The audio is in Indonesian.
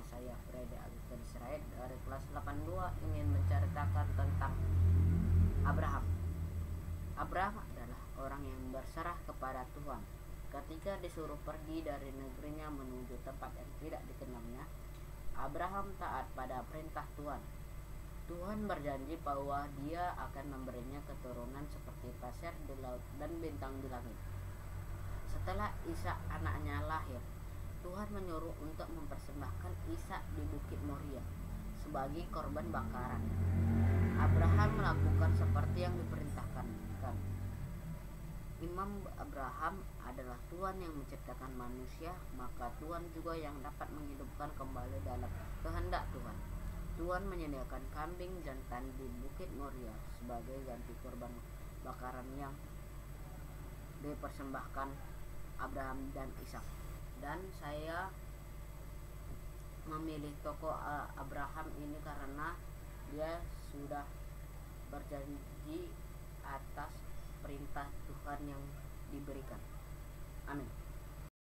saya Freddy Agustin Sirait dari kelas 82 ingin menceritakan tentang Abraham. Abraham adalah orang yang berserah kepada Tuhan. Ketika disuruh pergi dari negerinya menuju tempat yang tidak dikenalnya, Abraham taat pada perintah Tuhan. Tuhan berjanji bahwa Dia akan memberinya keturunan seperti pasir di laut dan bintang di langit. Setelah Ishak anaknya lahir, Tuhan menyuruh untuk mempersembahkan Ishak di Bukit Moria sebagai korban bakaran. Abraham melakukan seperti yang diperintahkan. Imam Abraham adalah Tuhan yang menciptakan manusia, maka Tuhan juga yang dapat menghidupkan kembali dalam kehendak Tuhan. Tuhan menyediakan kambing jantan di Bukit Moria sebagai ganti korban bakaran yang dipersembahkan Abraham dan Ishak. Dan saya memilih tokoh Abraham ini karena dia sudah berjanji atas perintah Tuhan yang diberikan. Amin.